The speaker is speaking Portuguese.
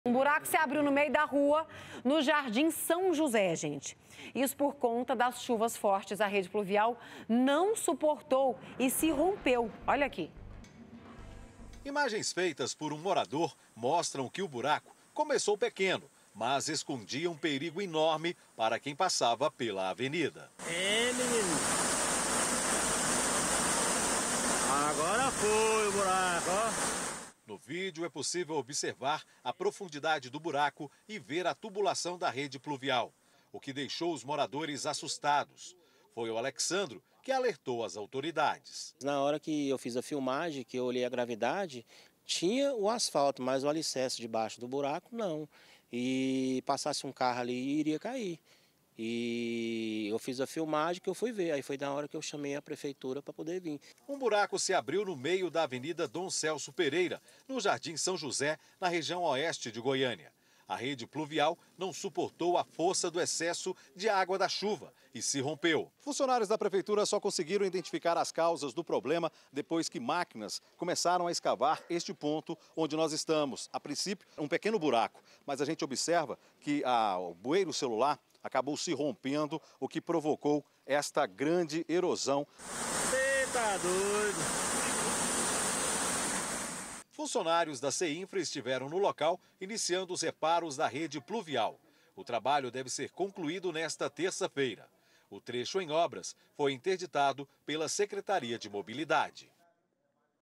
Um buraco se abriu no meio da rua, no Jardim São José, gente. Isso por conta das chuvas fortes. A rede pluvial não suportou e se rompeu. Olha aqui. Imagens feitas por um morador mostram que o buraco começou pequeno, mas escondia um perigo enorme para quem passava pela avenida. Menino. Agora foi o buraco, ó. No vídeo é possível observar a profundidade do buraco e ver a tubulação da rede pluvial, o que deixou os moradores assustados. Foi o Alexandro que alertou as autoridades. Na hora que eu fiz a filmagem, que eu olhei a gravidade, tinha o asfalto, mas o alicerce debaixo do buraco, não. E passasse um carro ali, iria cair. E eu fiz a filmagem que eu fui ver, aí foi na hora que eu chamei a prefeitura para poder vir. Um buraco se abriu no meio da Avenida Dom Celso Pereira, no Jardim São José, na região oeste de Goiânia. A rede pluvial não suportou a força do excesso de água da chuva e se rompeu. Funcionários da prefeitura só conseguiram identificar as causas do problema depois que máquinas começaram a escavar este ponto onde nós estamos. A princípio, um pequeno buraco, mas a gente observa que o bueiro celular acabou se rompendo, o que provocou esta grande erosão. Você tá doido? Funcionários da CEINFRA estiveram no local, iniciando os reparos da rede pluvial. O trabalho deve ser concluído nesta terça-feira. O trecho em obras foi interditado pela Secretaria de Mobilidade.